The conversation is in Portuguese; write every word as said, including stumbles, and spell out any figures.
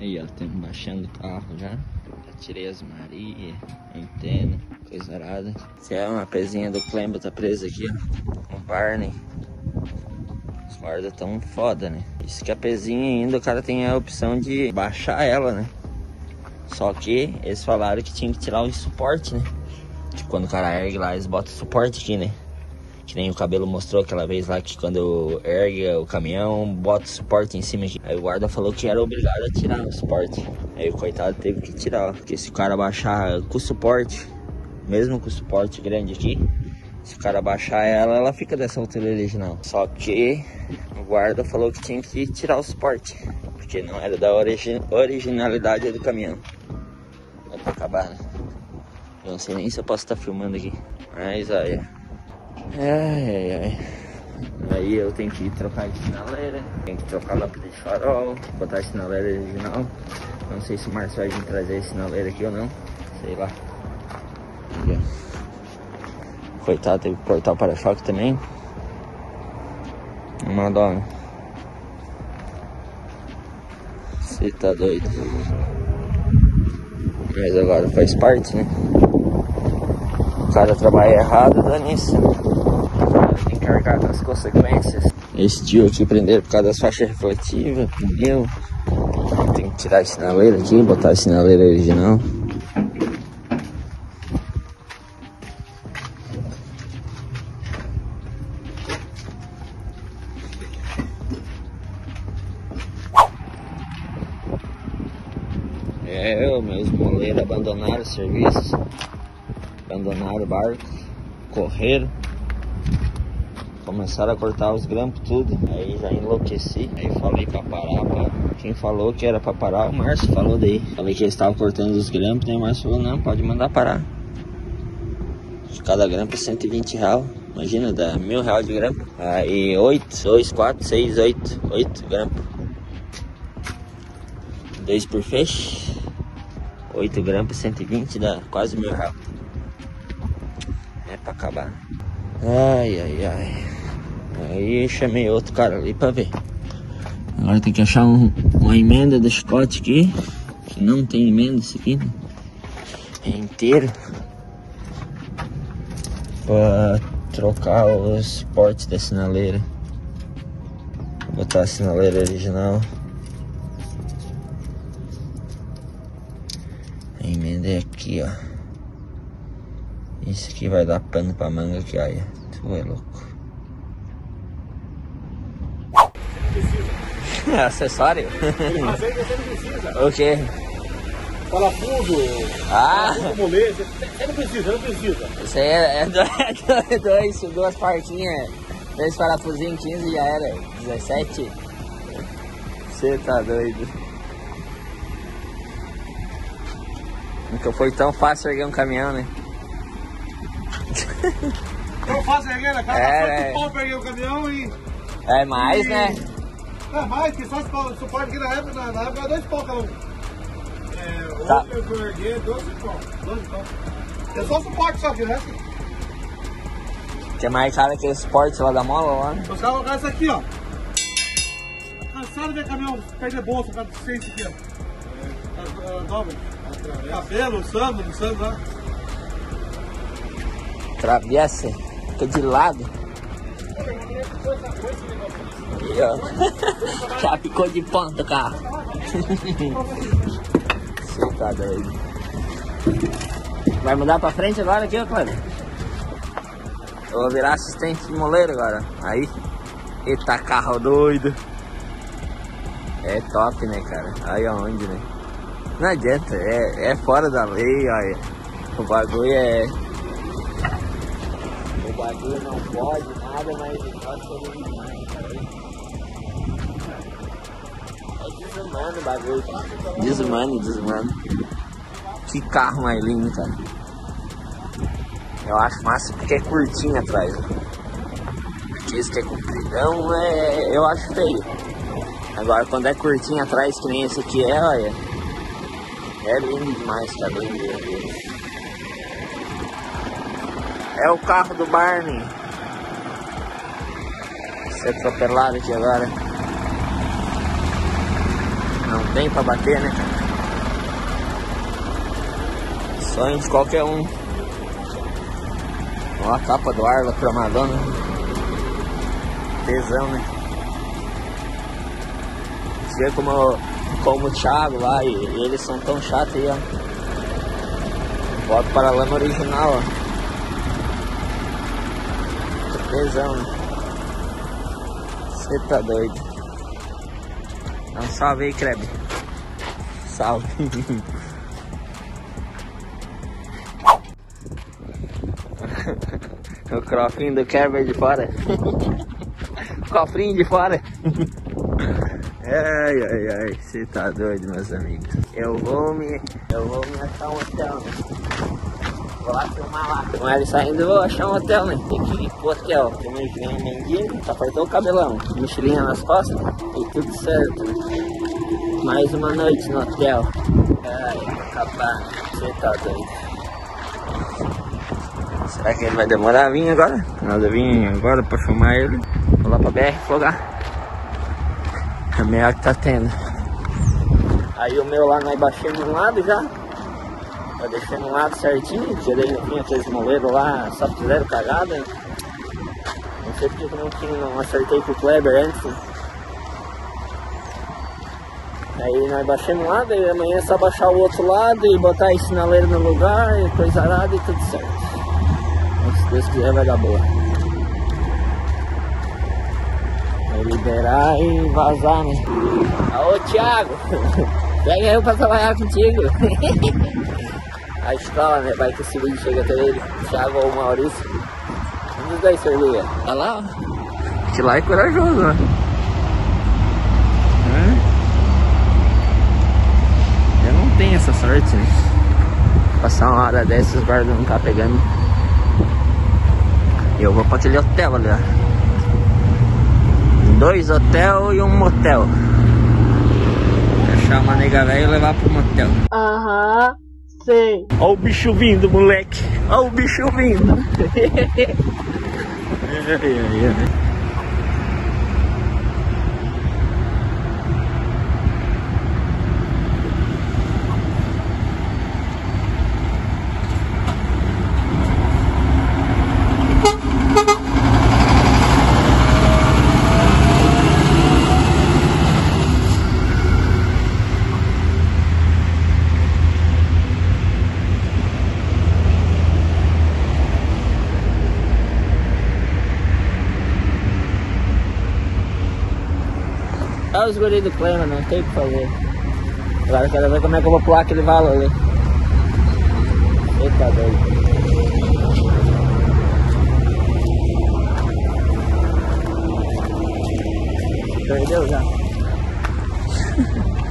Aí, ó, estamos baixando o carro já. Já tirei as Maria, antena, coisa arada. Essa é uma pezinha do Clembo, tá presa aqui, ó. O Barney. Os guardas tão foda, né? Isso que a pezinha ainda, o cara tem a opção de baixar ela, né? Só que eles falaram que tinha que tirar o suporte, né? Tipo, quando o cara ergue lá, eles botam suporte aqui, né? Que nem o Cabelo mostrou aquela vez lá, que quando ergue o caminhão, bota o suporte em cima aqui. Aí o guarda falou que era obrigado a tirar o suporte. Aí o coitado teve que tirar, ó. Porque se o cara baixar com o suporte, mesmo com o suporte grande aqui, se o cara baixar ela, ela fica dessa altura original. Só que o guarda falou que tinha que tirar o suporte, porque não era da origi originalidade do caminhão. Vai pra acabar, né? Eu não sei nem se eu posso estar filmando aqui. Mas olha. Ai, ai, ai. Aí eu tenho que trocar de sinaleira, tenho que trocar lâmpada de farol, botar a sinaleira original. Não sei se o Márcio vai vir trazer a sinaleira aqui ou não, sei lá. Aqui, ó. Coitado, teve que cortar o para-choque também. Uma dó, né? Você tá doido. Mas agora faz parte, né? O cara trabalha errado, dá nisso. Tem que carregar com as consequências. Esse tio aqui prenderam por causa das faixas refletivas, pneu. Tem que tirar a sinaleira aqui, botar a sinaleira original. É, os meus moleiros abandonaram o serviço, abandonaram o barco, correram, começaram a cortar os grampos tudo. Aí já enlouqueci, aí falei pra parar, pra... quem falou que era pra parar, o Márcio falou daí. Falei que eles estavam cortando os grampos, né? O Márcio falou, não, pode mandar parar. Cada grampo é cento e vinte reais, imagina, dá mil reais de grampo. Aí oito, dois, quatro, seis, oito, oito grampos. Dois por feixe. oito grampos, cento e vinte, dá quase mil reais. É pra acabar. Ai, ai, ai. Aí chamei outro cara ali pra ver. Agora tem que achar um, uma emenda do chicote aqui. Que não tem emenda esse aqui, né? É inteiro. Pra trocar os suportes da sinaleira. Vou botar a sinaleira original. A emenda é aqui, ó. Isso aqui vai dar pano pra manga aqui, olha. Tu é louco. Acessório? O quê? Parafuso. Ah! Parafuso, molete. Você não precisa, não precisa. Isso aí é, é dois, dois, duas partinhas. Dois parafusinhos, quinze já era. dezessete. Você tá doido. Nunca foi tão fácil erguer um caminhão, né? Tão fácil erguer, né, cara? É, só o pau pra erguer o caminhão e... É mais, e... né? É mais, que só o suporte aqui na época, na, na época era dois pau cada um. É, Tá. hoje eu erguei doze pau. doze pau. É só o suporte só aqui, né? Que é mais caro que o suporte lá da mola, lá, né? Os caras colocaram isso aqui, ó. Cansado de ver caminhão perder bolsa por causa de seis aqui, ó. É, é, dobra. Cabelo, samba, no samba lá. Travessa, fica de lado. E, ó. Já ficou de ponta o carro. Você tá doido. Vai mudar pra frente agora aqui, ó, Cláudio? Eu vou virar assistente de moleiro agora. Aí. Eita, carro doido. É top, né, cara? Aí aonde, né? Não adianta, é, é fora da lei, olha. O bagulho é... O bagulho não pode nada, mas pode ser demais, cara. É desumano o bagulho. Desumano, desumano. Que carro mais lindo, cara. Eu acho massa porque é curtinho atrás. Porque isso que é compridão, é, eu acho feio. Agora quando é curtinho atrás, que nem esse aqui é, olha. É lindo demais, tá lindo. É o carro do Barney. Ser atropelado aqui agora. Não tem pra bater, né? Sonho de qualquer um. Olha a capa do Arla cromadona. Tesão, né? Você vê como, como o Thiago lá e, e eles são tão chatos aí, ó. Volta para a lama original, ó. Tesão, né? Você tá doido. Dá um salve aí, Kreb. Salve. O crofinho do Kerber de fora. Cofrinho de fora. Ai, ai, ai. Você tá doido, meus amigos. Eu vou me... Eu vou me achar um hotel, né? Vou lá filmar lá. Com ele saindo, eu vou achar um hotel, né? Tem que ir pro hotel. Primeiro vem um mendigo, apertou o cabelão, mochilinha nas costas e tudo certo. Mais uma noite no hotel. Ai, rapaz, você tá doido. Será que ele vai demorar a vir agora? Nada, vim agora pra filmar ele. Vou lá pra B R Fogar. A melhor que tá tendo. Aí o meu lá nós baixei de um lado já. Eu deixei no lado certinho, tirei no fim aqueles moleiros lá, só fizeram cagada. Não sei porque eu não, tinha, não acertei com o Kleber antes. Aí nós baixamos um lado e amanhã é só baixar o outro lado e botar a sinaleira no lugar e coisa arada e tudo certo. Então, se Deus quiser vai dar boa. Vai liberar e vazar, né? Ô Thiago, pega eu pra trabalhar contigo. A escola, né? Vai que esse vídeo chega até ele, Thiago ou o Maurício. Um dos dois servia. Olha lá, ó. Esse lá é corajoso, né? Hum? Eu não tenho essa sorte, né? Passar uma hora dessas, os guardas não tá pegando. Eu vou pra aquele hotel ali, ó. Dois hotel e um motel. Achar uma nega velha e levar pro motel. Aham. Sei. Ó o bicho vindo, moleque. Ó o bicho vindo. Olha os guris do Clema, não tem o que fazer. Agora eu quero ver como é que eu vou pular aquele valor ali. Você tá doido. Perdeu já.